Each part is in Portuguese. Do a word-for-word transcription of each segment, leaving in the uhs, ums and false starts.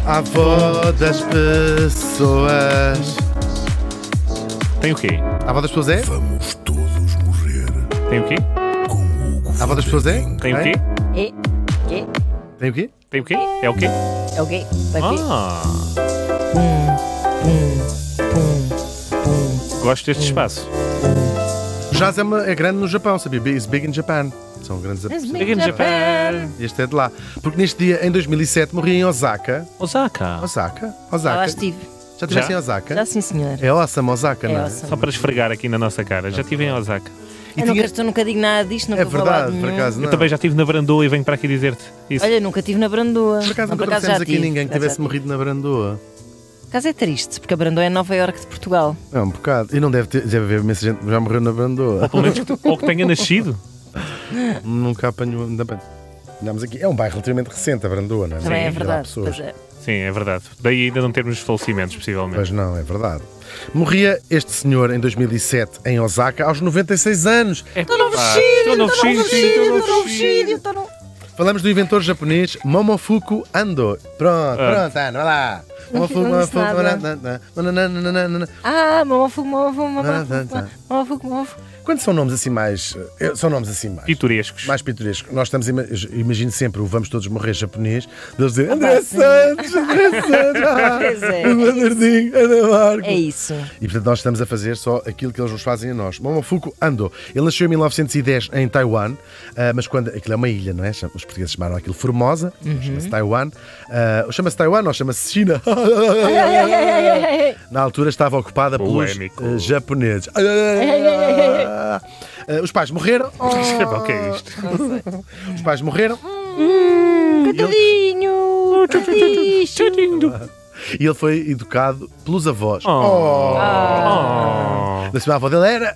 A avó das pessoas. Tem o quê? A avó das pessoas é? Vamos todos morrer Tem o quê? com Hugo A avó das pessoas é? Tem o quê? É? Quê? Tem o quê? Tem o quê? É o quê? É o quê? Tá aqui. Ah, Pum, pum, pum. gosto deste espaço. O jazz é, uma- é grande no Japão, sabia? It's big in Japan. São grandes It's artistas. big in Japan. Este é de lá. Porque neste dia, em dois mil e sete, morria em Osaka. Osaka. Osaka? Já Osaka. lá estive. Já estiveste Já? em Osaka? Já sim, senhor. É awesome, Osaka, É não é? awesome. Só para esfregar aqui na nossa cara. Já estive em Osaka. E Eu tinha- nunca, eu nunca digo nada disto, nunca É vou falar de verdade, por nenhum. acaso Eu não. também já estive na Brandoa e venho para aqui dizer-te isso. Olha, nunca estive na Brandoa. Por acaso Não, nunca por acaso trouxemos já aqui tive, ninguém que por acaso tivesse já tive. morrido na Brandoa. Por acaso é triste, porque a Brandoa é Nova Iorque de Portugal. É um bocado. E não deve ter, deve haver imensa gente que já morreu na Brandoa. Ou pelo menos que, ou que tenha nascido. Nunca apanhou. Ainda bem. Andamos aqui. É um bairro relativamente recente, a Brandoa, não é? Também Sim, é e lá verdade. pessoas. Pois é. Sim, é verdade. Daí ainda não termos falecimentos, possivelmente. Pois não, é verdade. Morria este senhor em dois mil e sete em Osaka aos noventa e seis anos. É Estou no pá, vestido, estou no estou no vestido, sim, vestido, estou no estou no vestido. vestido, estou no... Falamos do inventor japonês Momofuku Ando. Pronto, Ah. pronto, Ana, vai lá. Não Momofuku, não disse Momofuku, nada. nananana, nananana. Ah, Momofuku, Momofuku, Tá, tá, Momofuku, tá. Momofuku, Momofuku. Quando são nomes assim mais. eh, São nomes assim mais. Pitorescos. Mais pitorescos. Nós estamos, ima- imagino sempre o Vamos Todos Morrer japonês, deles dizer André pá, sim. Santos, André Santos, ah, Pois é, o Leonardinho, Ana Marco. É isso. E portanto nós estamos a fazer só aquilo que eles nos fazem a nós. Momofuku Ando. Ele nasceu em mil novecentos e dez em Taiwan, ah, mas quando. Aquilo é uma ilha, não é? Chama- Os portugueses chamaram aquilo Formosa, chama-se Taiwan. Ah, chama-se Taiwan, ou chama-se China. Ai, ai, ai, ai, ai, ai. Na altura estava ocupada pelos Polémico. eh, japoneses. Ai, ai, ai, ai, ai. Eh, Os pais morreram. O que é isto? Os pais morreram. Coitadinho, triste. E ele foi educado pelos avós. Oh. Da sua avó dele era.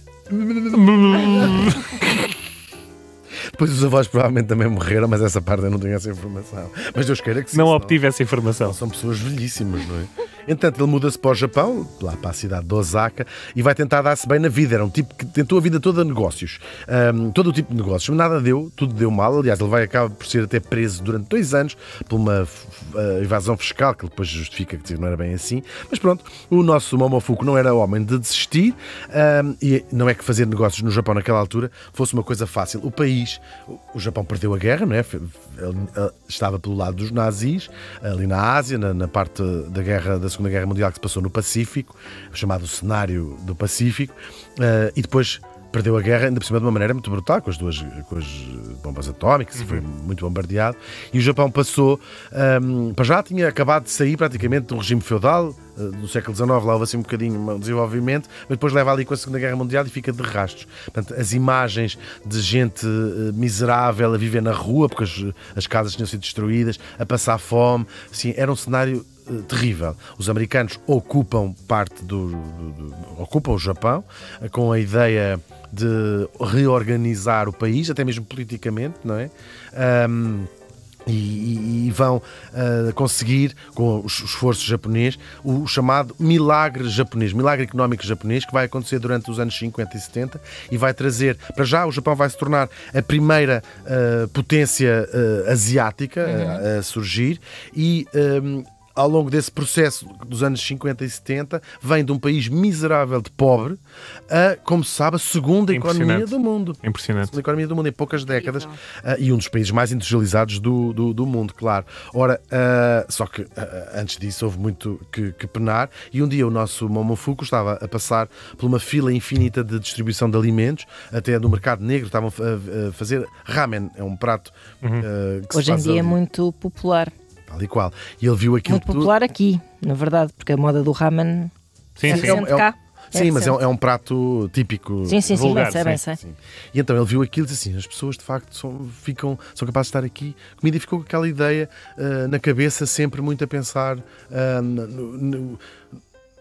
Depois os avós provavelmente também morreram, mas essa parte eu não tenho essa informação. Mas Deus queira que sim. Não senão- obtive essa informação. São pessoas velhíssimas, não é? Entanto, ele muda-se para o Japão, lá para a cidade de Osaka, e vai tentar dar-se bem na vida. Era um tipo que tentou a vida toda negócios. Ahm, todo o tipo de negócios. Mas nada deu, tudo deu mal. Aliás, ele vai acabar por ser até preso durante dois anos por uma f- uh, evasão fiscal, que ele depois justifica que não era bem assim. Mas pronto, o nosso Momofuku não era homem de desistir, ahm, e não é que fazer negócios no Japão naquela altura fosse uma coisa fácil. O país, o- o Japão perdeu a guerra, não é? Foi- ele, uh, estava pelo lado dos nazis, ali na Ásia, na, na parte da guerra da Segunda Guerra Mundial que se passou no Pacífico, chamado cenário do Pacífico, uh, e depois perdeu a guerra, ainda por cima de uma maneira muito brutal, com as duas com as bombas atómicas, e foi muito bombardeado. E o Japão passou, um, para já tinha acabado de sair praticamente do regime feudal, uh, do século dezenove, lá houve assim um bocadinho um desenvolvimento, mas depois leva ali com a Segunda Guerra Mundial e fica de rastros. Portanto, as imagens de gente uh, miserável a viver na rua, porque as, as casas tinham sido destruídas, a passar fome, assim, era um cenário eh, terrível. Os americanos ocupam parte do, do- do- ocupam o Japão eh, com a ideia de reorganizar o país, até mesmo politicamente, não é? Ahm, e, e- e vão ah, conseguir, com o esforço japonês, o chamado milagre japonês, milagre económico japonês, que vai acontecer durante os anos cinquenta e setenta e vai trazer, para já, o Japão vai se tornar a primeira ah, potência ah, asiática a- a surgir e ahm, ao longo desse processo dos anos cinquenta e setenta, vem de um país miserável de pobre a, como se sabe, a segunda economia Impressionante. do mundo. Impressionante. A economia do mundo em poucas décadas ah, e um dos países mais industrializados do, do, do mundo, claro. Ora, ah, só que ah, antes disso houve muito que, que penar e um dia o nosso Momofuku estava a passar por uma fila infinita de distribuição de alimentos, até no mercado negro estavam a, a fazer ramen, é um prato ah, que se Hoje em faz dia é ali, muito popular. tal e qual. E ele viu aquilo Muito popular aqui, na verdade, porque a moda do ramen Sim, é sim. recente É um- cá. Sim, É mas é um, recente. é um prato típico. Sim, sim, sim, vulgar, bem sei, bem sim, sei. Sim. E então ele viu aquilo e disse assim: as pessoas de facto são, ficam, são capazes de estar aqui. A comida ficou com aquela ideia ah, na cabeça, sempre muito a pensar ah, no, no-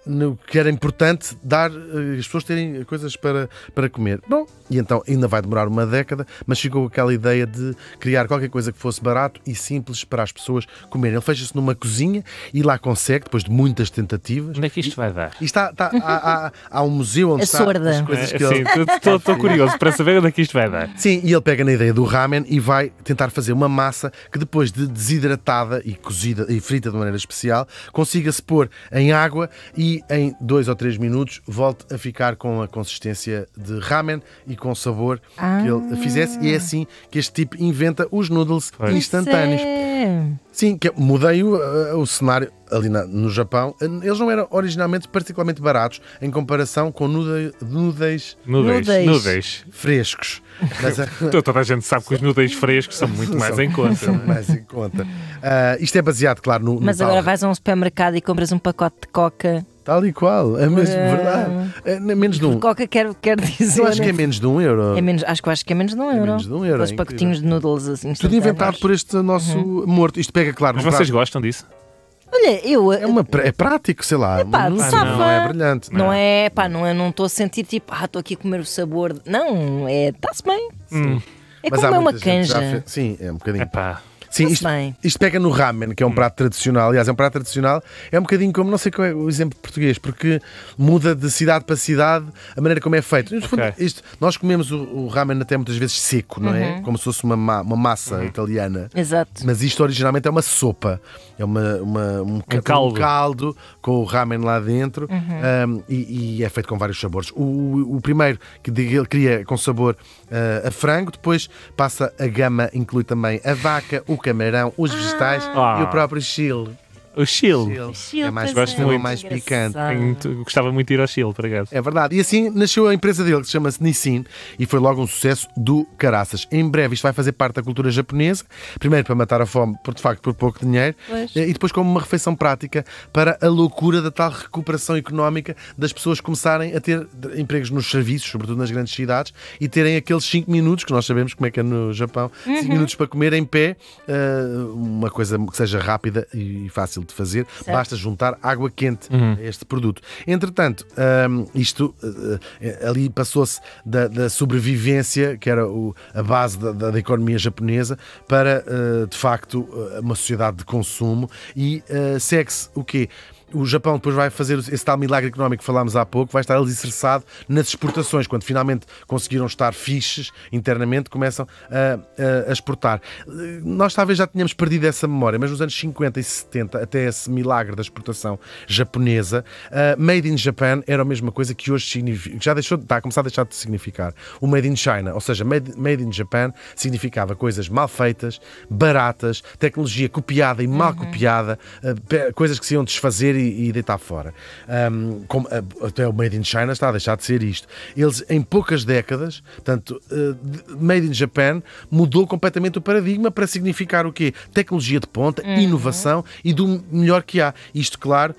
no que era importante dar, uh, as pessoas terem coisas para, para comer. Bom, e então ainda vai demorar uma década, mas ficou aquela ideia de criar qualquer coisa que fosse barato e simples para as pessoas comerem. Ele fecha-se numa cozinha e lá consegue, depois de muitas tentativas. Onde é que isto vai dar? E está, está, há, há, há um museu onde A está sorda. as coisas É, que ele... sim, estou curioso para saber onde é que isto vai dar. Sim, e ele pega na ideia do ramen e vai tentar fazer uma massa que depois de desidratada e cozida e frita de maneira especial, consiga-se pôr em água e em dois ou três minutos volte a ficar com a consistência de ramen e com o sabor Ah. que ele fizesse. E é assim que este tipo inventa os noodles Pois. instantâneos. É. Sim, que eu mudei o, uh, o cenário ali na- no Japão. Uh, Eles não eram originalmente particularmente baratos em comparação com nude- noodles Nudez. Nudez. Nudez. frescos. Mas, uh, Então, toda a gente sabe que os nudez frescos são muito mais em conta. São não é? mais em conta. Ah, isto é baseado, claro, no, no Mas tal- agora vais a um supermercado e compras um pacote de coca. Tal e qual, é mesmo É. verdade. É menos de um. Coca quer, quer dizer. Eu acho que é né? menos de um euro. É menos, acho que acho que é menos de um euro. menos de um euro, Aqueles é pacotinhos de noodles assim. Tudo inventado por este nosso morto. Isto pega, claro, Mas no vocês prato. gostam disso? Olha, eu. É, uma, é prático, sei lá. Epá, não, safa. não é brilhante. Não é, pá, não é, não estou a sentir tipo, ah, estou aqui a comer o sabor. de- Não, é, está-se bem. Hum. É Mas há como é uma muita gente já canja. fez- Sim, é um bocadinho. Epá. Sim, Está-se isto, bem. isto pega no ramen, que é um prato tradicional. Aliás, é um prato tradicional. É um bocadinho como, não sei qual é o exemplo português, porque muda de cidade para cidade a maneira como é feito. No fundo, Ok. isto, nós comemos o, o ramen até muitas vezes seco, não é? Uhum. Como se fosse uma, ma- uma massa italiana. Exato. Mas isto originalmente é uma sopa, é uma, uma- um, ca- caldo. um caldo com o ramen lá dentro um, e, e é feito com vários sabores. O, o- o primeiro que de- ele cria com sabor uh, a frango, depois passa a gama, inclui também a vaca, o camarão, os vegetais Ah. e o próprio chile. O Chile. Chile. É mais, Gosto é muito. mais picante. Engraçado. Tenho muito- Gostava muito de ir ao Chile, por acaso. É verdade. E assim nasceu a empresa dele, que se chama-se Nissin, e foi logo um sucesso do caraças. Em breve isto vai fazer parte da cultura japonesa, primeiro para matar a fome, por de facto por pouco dinheiro, Pois. e depois como uma refeição prática para a loucura da tal recuperação económica das pessoas começarem a ter empregos nos serviços, sobretudo nas grandes cidades, e terem aqueles cinco minutos, que nós sabemos como é que é no Japão, cinco minutos para comer em pé, eh, uma coisa que seja rápida e fácil de fazer. Certo. Basta juntar água quente a este produto. Entretanto, hum, isto uh, uh, ali passou-se da, da sobrevivência, que era o- a base da, da- da economia japonesa, para uh, de facto uh, uma sociedade de consumo e uh, segue-se o quê? O Japão depois vai fazer esse tal milagre económico que falámos há pouco, vai estar alicerçado nas exportações. Quando finalmente conseguiram estar fixes internamente, começam a, a- a exportar. Nós talvez já tínhamos perdido essa memória, mas nos anos cinquenta e setenta, até esse milagre da exportação japonesa, a Made in Japan era a mesma coisa que hoje significa, que já deixou, está a começar a deixar de significar. O Made in China, ou seja, Made, made in Japan significava coisas mal feitas, baratas, tecnologia copiada e mal copiada, eh, pe- coisas que se iam desfazer e, e deitar fora. Um, como, uh, até o Made in China está a deixar de ser isto. Eles, em poucas décadas, portanto, uh, de- Made in Japan mudou completamente o paradigma para significar o quê? Tecnologia de ponta, inovação e do melhor que há. Isto, claro,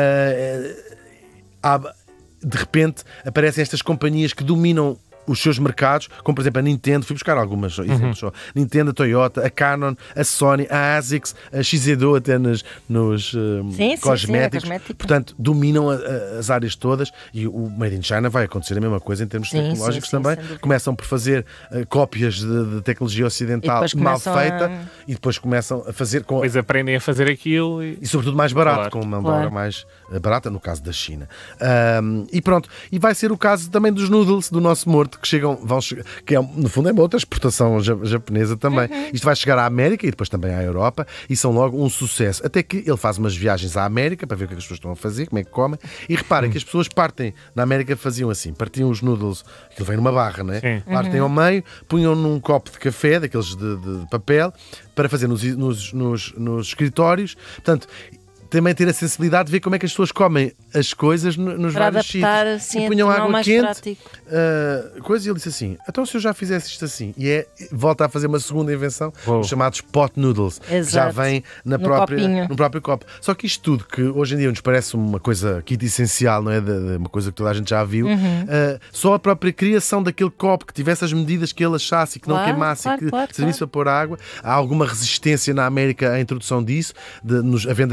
uh, há, de repente aparecem estas companhias que dominam os seus mercados, como por exemplo a Nintendo, fui buscar algumas exemplos só. Nintendo, a Toyota, a Canon, a Sony, a ASICS, a X E D O até nos, nos um, Sim, sim, sim, cosméticos. é cosmético. Portanto, dominam a- a- as áreas todas e o Made in China vai acontecer a mesma coisa em termos Sim, tecnológicos sim, sim, também. sem dúvida. Começam por fazer uh, cópias de, de tecnologia ocidental E depois mal começam feita a- e depois começam a fazer com Depois aprendem a fazer aquilo e... e sobretudo mais barato, Claro. com uma mão de Claro. obra mais eh, barata, no caso da China. Ahm, e pronto, e vai ser o caso também dos noodles do nosso morto, que chegam, vão chegar, que é, no fundo é uma outra exportação ja- japonesa também. Isto vai chegar à América e depois também à Europa e são logo um sucesso. Até que ele faz umas viagens à América para ver o que é que as pessoas estão a fazer, como é que comem, e reparem que as pessoas partem, na América faziam assim, partiam os noodles, aquilo vem numa barra, não é? Sim. Partem ao meio, punham num copo de café, daqueles de, de papel, para fazer nos, nos, nos, nos escritórios. Portanto, também ter a sensibilidade de ver como é que as pessoas comem as coisas no- nos Para vários adaptar, sítios. assim, E a punham tornar água mais quente, prático. uh, coisa, e ele disse assim, então se eu já fizesse isto assim, e é, volta a fazer uma segunda invenção, Uou. os chamados pot noodles, que já Exato. vem na No própria, copinho. no próprio copo. Só que isto tudo, que hoje em dia nos parece uma coisa kit essencial, não é? De, de uma coisa que toda a gente já viu, Uhum. uh, só a própria criação daquele copo que tivesse as medidas que ele achasse e que não Claro, queimasse claro, e que claro, servisse para pôr água, há alguma resistência na América à introdução disso, de, nos- a venda disto nos supermercados.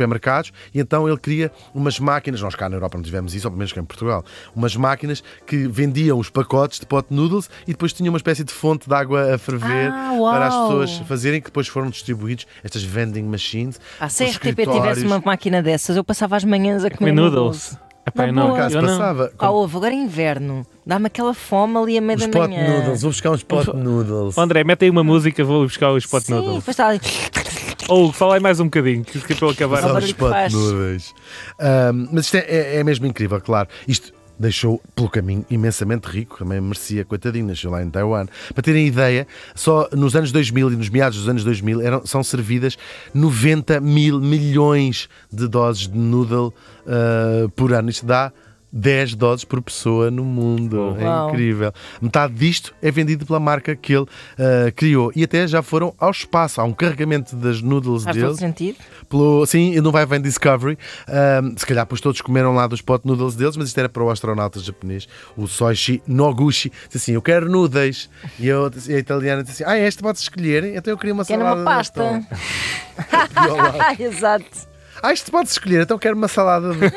supermercados, e então ele cria umas máquinas, nós cá na Europa não tivemos isso, ou pelo menos cá em Portugal, umas máquinas que vendiam os pacotes de pot noodles e depois tinham uma espécie de fonte de água a ferver Ah, uau. para as pessoas fazerem, que depois foram distribuídos, estas vending machines. Ah, se a os R T P tivesse escritórios. uma máquina dessas, eu passava as manhãs a comer Comer noodles. noodles. Epá, Na eu não, boa. Por acaso eu não. passava. Ah, houve, agora é inverno. Dá-me aquela fome ali a meia Os da pot manhã. noodles, vou buscar uns pot noodles. Oh, André, mete aí uma música, vou buscar os pot Sim, noodles. depois está ali. Ou fala aí mais um bocadinho, que que é para eu acabar. Só Só barulho os que pot faz. noodles. Ahm, mas isto é, é- é mesmo incrível, claro. Isto deixou pelo caminho imensamente rico, também merecia, coitadinho, nasceu lá em Taiwan. Para terem ideia, só nos anos dois mil e nos meados dos anos dois mil eram, são servidas noventa mil milhões de doses de noodle ah, por ano. Isto dá dez doses por pessoa no mundo. Uau. É incrível. Metade disto é vendido pela marca que ele ah, criou. E até já foram ao espaço. Há um carregamento das noodles Faz todo dele. sentido. Pelo, sim, não vai vem Discovery. Ahm, se calhar, pois todos comeram lá dos pot noodles deles, mas isto era para o astronauta japonês, o Soichi Noguchi. Disse assim: eu quero noodles. E, eu, e a italiana disse assim: ah, este pode escolher. Então eu queria uma Quero salada. uma pasta. de atum." E ao lado, Exato. ah, isto pode escolher, então quero uma salada. De...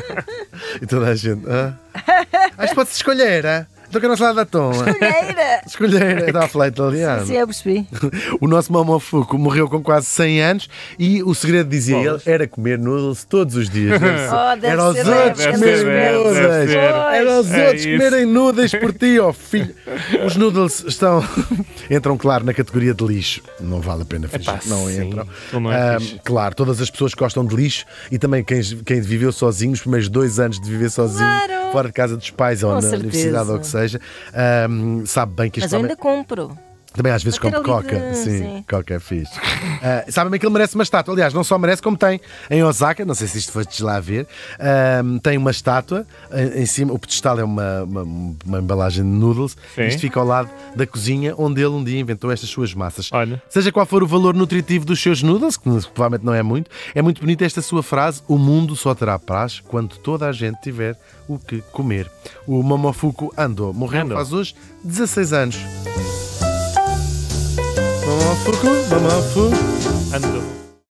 e toda a gente: ah, ah isto pode escolher, ah? Então quero uma salada de atum. ah?" Olheira. Escolher, eu estava a falar italiano. Sim, eu percebi. O nosso Momofuku morreu com quase cem anos e o segredo, dizia ele, era comer noodles todos os dias. Deve ser. Oh, deve Era os ser, outros deve comerem ser, deve noodles. ser. Era os É outros isso. comerem noodles por ti, ó filho. Os noodles estão... entram, claro, na categoria de lixo. Não vale a pena fingir. Epá, Não sim, entram. aquilo não é Ah, fixe. claro, todas as pessoas que gostam de lixo e também quem, quem viveu sozinho, os primeiros dois anos de viver sozinho, Claro. fora de casa dos pais ou Com na certeza. universidade ou o que seja, ah, sabe bem que isto Mas eu também- ainda compro. também às vezes Para ter come ali coca. de- Sim, sim. coca é fixe. Uh, Sabem que ele merece uma estátua. Aliás, não só merece, como tem em Osaka. Não sei se isto foste lá ver. Um, tem uma estátua em, em cima. O pedestal é uma, uma, uma embalagem de noodles. Sim. Isto fica ao lado da cozinha onde ele um dia inventou estas suas massas. Olha. Seja qual for o valor nutritivo dos seus noodles, que provavelmente não é muito, é muito bonita esta sua frase: o mundo só terá paz quando toda a gente tiver o que comer. O Momofuku Ando morreu Ando. faz hoje dezasseis anos. Momofuku, Momofuku. Ando.